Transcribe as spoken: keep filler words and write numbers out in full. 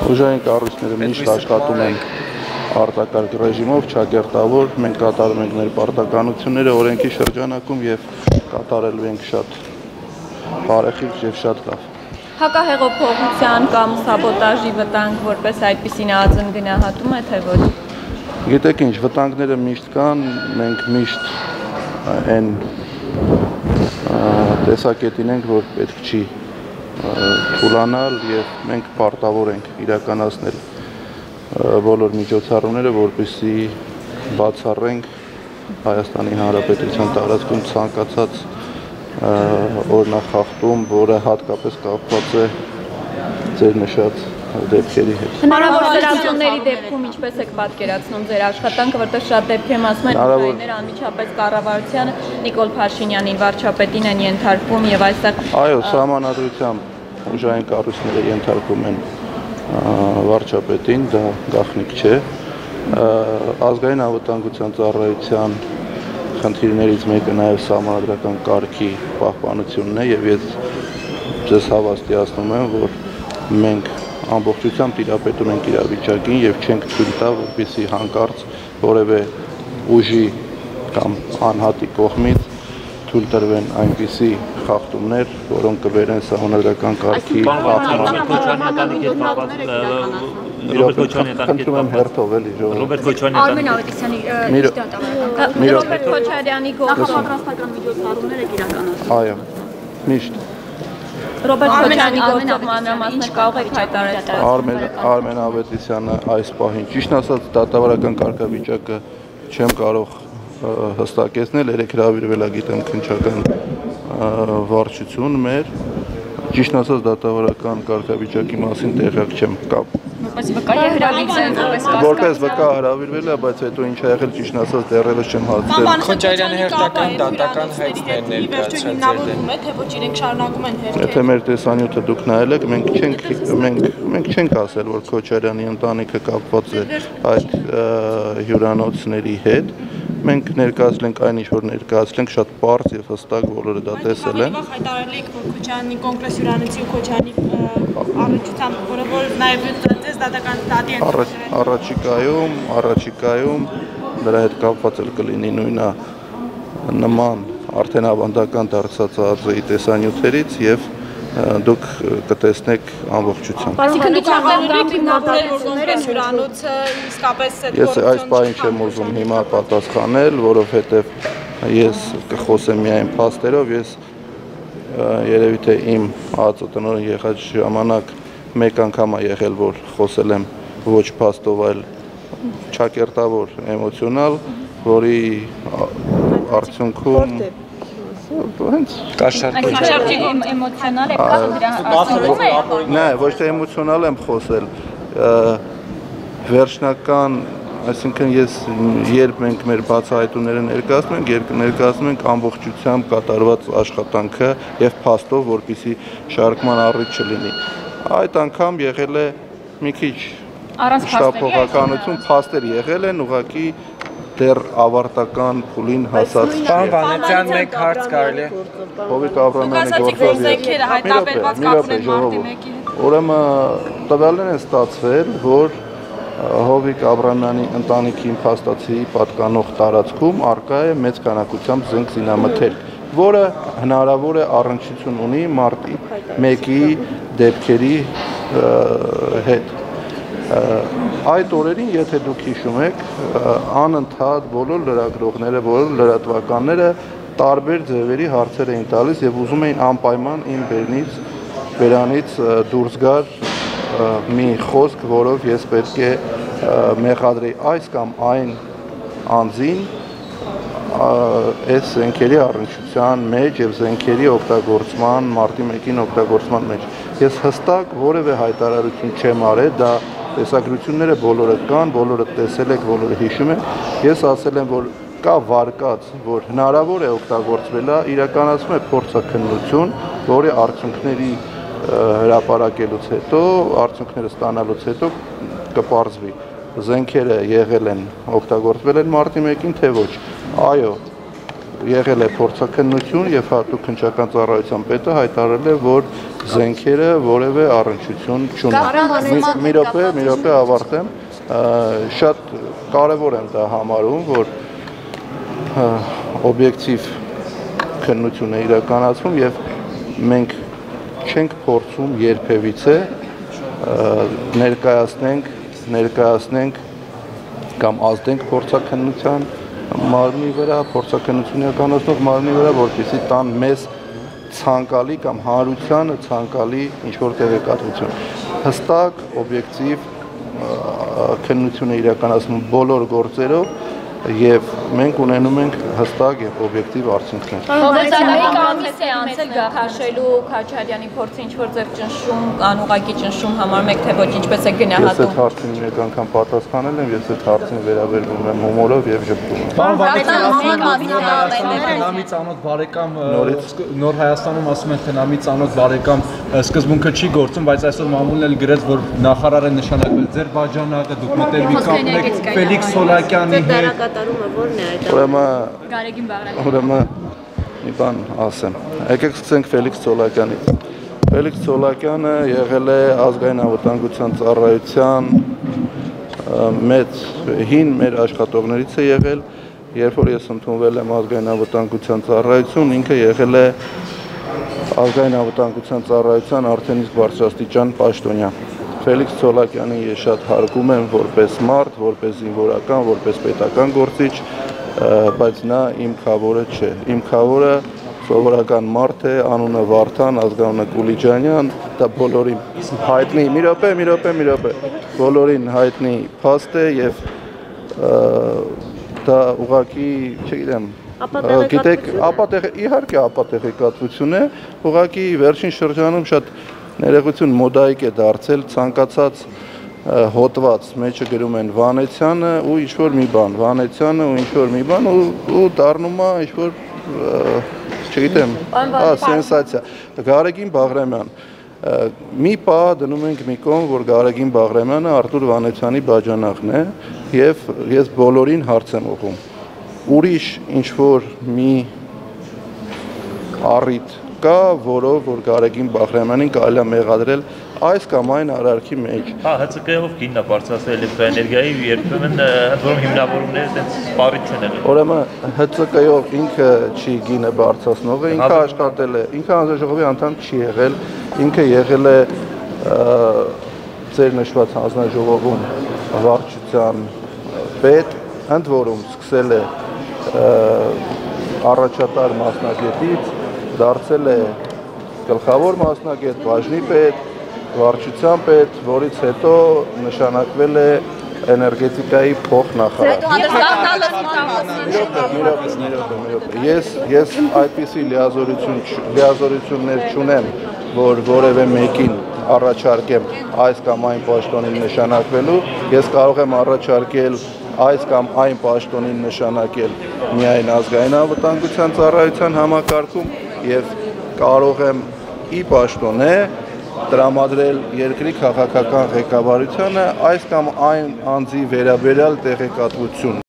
Ուժային կառույցները միշտ աշխատում են արտակարգ ռեժիմով, չակերտավոր, մենք կատարում ենք մեր պարտականությունները օրենքի շրջանակում եւ կատարելու ենք շատ բարեխիղճ եւ շատ լավ։ Հակահեղափոխության կամ սաբոտաժի վտանգ որպես այդպիսին ԱԾ-ն գնահատում է թե ոչ։ Գիտեք ինչ, վտանգները միշտ կան, մենք միշտ այն տեսակետին ենք, որ պետք չի թուլանալ եւ մենք պարտավոր ենք իրականացնել բոլոր միջոցառումները, որպեսզի բացառենք Հայաստանի Հանրապետության տարածքում ցանկացած օրնախախտում, որը հատկապես կապված է ձեր նշած դեպքերի հետ։ Հնարավոր լրացումների դեպքում ինչպես եք պատկերացնում ձեր աշխատանքը, որտեղ շատ դեպքերում ասում են ուժայինները անմիջապես կառավարությանը Նիկոլ Փաշինյանին վարչապետին են ենթարկվում եւ այստեղ Այո, սահմանադրությամբ ուժային կառույցները ենթարկվում են վարչապետին, դա գաղտնիք չէ։ Ազգային անվտանգության ծառայության խնդիրներից մեկը նաև սահմանադրական կարգի պահպանությունն է եւ ես ձեզ հավաստիացնում եմ, որ մենք ամբողջությամբ տիրապետում ենք իրավիճակին եւ չենք թույլ տա, որպեսզի հանկարծ որևէ ուժի կամ անհատի կողմից թույլ տրվեն այնպիսի խախտումներ, որոնք կվերեն սահմանադրական կարգի Ռոբերտ Քոչարյանի Խնդրում եմ հերթով էլի ժողովուրդ։ Ռոբերտ Քոչարյանի Արմեն Ավետիսյանի Ռոբերտ Քոչարյանի նախապատրաստական միջոցառումներ եք իրականացնում։ Այո, միշտ։ Ռոբերտ Քոչարյանի գործող մանրամասներ կարող եք հայտարարել։ Արմեն Արմեն Ավետիսյանը այս պահին ճիշտ ասած դատավարական կարգավիճակը չեմ կարող հստակեցնել, երեք հրավիրվել է գիտեմ քննչական վարչություն մեր, ճիշտ ասած դատավարական կարգավիճակի մասին տեղյակ չեմ կապ։ Որպես վկա է հրավիրվել, որպես վկա հրավիրվել է, բայց հետո ինչ ա եղել ճիշտ ասած դեռևս չեմ հասցրել։ Քոչարյանի հերթական դատական հայցներն ներկայացրել հիմնավորվում է, թե ոչ իրենք շարունակում են հերթել։ Եթե մեր տեսանյութը դուք նայել եք, մենք չենք մենք մենք չենք ասել, որ Քոչարյանի ընտանիքը կապված է այդ հյուրանոցների հետ։ Մենք ներկայացել ենք այն ինչ որ ներկայացել ենք շատ པարզ եւ հստակ բոլորը դա տեսել են։ Հայտարարել եք, որ Քոչարյանի կոնկրետ հյուրանոցի ու Քոչարյանի առողջությամբ, որը որ նաեւ դες դատական դատի են։ Առաջիկայում, առաջիկայում դրա հետ կապված էլ կլինի նույնա նման արդեն ավանդական դարձած ԱԾ-ի տեսանյութերից եւ դուք կտեսնեք ամբողջությամբ։ Այսինքն դուք աղավարեք հիմնավորել, որ կոնկրետ հյուրանոցը իսկապես այդ Ես այս պահին չեմ ուզում հիմա պատասխանել, որովհետեւ ես կխոսեմ միայն փաստերով, ես երևի թե իմ ԱԾ տնօրեն եղած ժամանակ մեկ անգամ է եղել, որ խոսել եմ ոչ փաստով, այլ չակերտավոր էմոցիոնալ, որի արդյունքում հենց Կաշառքի էմոցիոնալ եք ասում դրա Նայ, ոչ թե էմոցիոնալ եմ խոսել, վերջնական, այսինքն ես երբ մենք մեր բացահայտումները ներկայացնում ենք, երբ ներկայացնում ենք ամբողջությամբ կատարված աշխատանքը եւ փաստով, որպեսզի շարքման առիթ չլինի։ Այդ անգամ եղել է մի քիչ շտապողականություն, փաստեր եղել են, ուղղակի դեռ ավարտական փուլին հասած չի։ Պարոն Վանեցյան, մեկ հարց կարելի է։ Հովիկ Աբրամյանի գործով Ուրեմն տվյալներ են ստացվել, որ Հովիկ Աբրամյանի ընտանիքին փաստացի պատկանող տարածքում արկա է մեծ քանակությամբ զենք զինամթերք, որը հնարավոր է առնչություն ունի մարտի մեկի դեպքերի հետ։ Այդ օրերին, եթե դուք հիշում եք, անընդհատ բոլոր լրագրողները, բոլոր լրատվականները տարբեր ձևերի հարցեր էին տալիս եւ ուզում էին անպայման իմ բերնից բերանից դուրս գար մի խոսք, որով ես պետք է մեղադրեի այս կամ այն անձին այս զենքերի առնչության մեջ եւ զենքերի օգտագործման, մարտի մեկին օգտագործման մեջ։ Ես հստակ որևէ հայտարարություն չեմ արել, դա տեսագրությունները բոլորը կան, բոլորը տեսել եք, բոլորը հիշում եք։ Ես ասել եմ, որ կա վարկած, որ հնարավոր է օգտագործվել, իրականացվում է փորձաքննություն, որի արդյունքների հրապարակելուց հետո, արդյունքները ստանալուց հետո կպարզվի զենքերը եղել են, օգտագործվել են մարտի մեկին, թե ոչ։ Այո, եղել է փորձաքննություն եւ հատուկ քննչական ծառայության պետը հայտարարել է, որ զենքերը որևէ առնչություն չունեն։ Մի րոպե, մի րոպե ավարտեմ, շատ կարևոր եմ դա համարում, որ օբյեկտիվ քննություն է իրականացվում եւ մենք չենք փորձում երբևիցե ներկայացնենք, ներկայացնենք կամ ազդենք փորձաքննության մարմնի վրա, փորձաքննություն իրականացնող մարմնի վրա, որպեսզի տան մեզ ցանկալի կամ հանրությանը ցանկալի ինչ-որ տեղեկատվություն։ Հստակ, օբյեկտիվ քննություն է իրականացնում բոլոր գործերով եւ մենք ունենում ենք հստակ եւ օբյեկտիվ արդյունքներ։ Հովեստականի կամիսը անցել գահաշելու Քաչարյանի փորձը ինչ-որ ձև ճնշում, անուղակի ճնշում համարում եք թե ոչ, ինչպես է գնահատում։ Ես այդ հարցին մեկ անգամ պատասխանել եմ, ես այդ հարցին վերաբերվում եմ հումորով եւ ժպտում։ Թենամի ծանոթ բարեկամ Նոր Հայաստանում ասում են Թենամի ծանոթ բարեկամ սկզբունքը չի գործում, բայց այսօր մամուլն էլ գրեց, որ նախարարը նշանակվել ձեր բաժանակը, դուք մտերմի կապ ունեք Ֆելիքս Սոլակյանի հետ։ Ուրեմն Գարեգին Բաղրամյանը Ուրեմն մի բան ասեմ։ Եկեք սկսենք Ֆելիքս Սոլակյանից։ Ֆելիքս Սոլակյանը եղել է ազգային անվտանգության ծառայության մեծ հին մեր աշխատողներից է եղել, երբ որ ես ընդունվել եմ ազգային անվտանգության ծառայություն, ինքը եղել է ազգային անվտանգության ծառայության արդեն իսկ բարձրաստիճան պաշտոնյա։ Ֆելիքս Սոլակյանին ես շատ հարգում եմ որպես մարդ, որպես զինվորական, որպես պետական գործիչ, բայց նա իմ քավորը չէ։ Իմ քավորը սովորական մարդ է, անունը Վարդան, ազգանունը Կուլիջանյան, դա բոլորին հայտնի, մի րոպե, մի րոպե, մի րոպե, բոլորին հայտնի փաստ է եւ դա ուղղակի, չգիտեմ, գիտեք, ապատեղ իհարկե ապատեղեկատվություն է, ուղղակի վերջին շրջանում շատ ներողություն մոդայիկ է դարձել ցանկացած հոտված մեջը գրում են Վանեցյանը ու ինչ-որ մի բան, Վանեցյանը ու ինչ-որ մի բան ու դառնում է ինչ-որ, չգիտեմ, հա, սենսացիա։ Գարեգին Բաղրամյան, մի պա դնում ենք մի կողմ, որ Գարեգին Բաղրամյանը Արտուր Վանեցյանի բաժանախն է եւ ես բոլորին հարց եմ ուղղում։ Ուրիշ ինչ-որ մի առիթ կա, որով որ Գարեգին Բաղրամյանին կարելի է մեղադրել այս կամ այն արարքի մեջ։ Հա, ՀՑԿ-ով գինն է բարձրացել էլեկտրոէներգիայի, երբեմն ընդ որում հիմնավորումները այդպես սպառիչ չեն եղել։ Ուրեմն ՀՑԿ-ով ինքը չի գինը բարձրացնողը, ինքը աշխատել է, ինքը հանձնաժողովի անդամ չի եղել, ինքը եղել է ձեր նշված հանձնաժողովում վարչության պետ, ընդ որում սկսել է առաջատար մասնագետից, դարձել է գլխավոր մասնագետ, բաժնի պետ, վարչության պետ, որից հետո նշանակվել է էներգետիկայի փոխնախարար։ Ես ես այդպիսի լիազորություններ չունեմ, որ որևէ մեկին առաջարկեմ այս կամ այն պաշտոնին նշանակվելու, ես կարող եմ առաջարկել այս կամ այն պաշտոնին նշանակել միայն ազգային անվտանգության ծառայության համակարգում եւ կարող եմ ի պաշտոնե տրամադրել երկրի քաղաքական ղեկավարությանը այս կամ այն անձի վերաբերյալ տեղեկատվություն։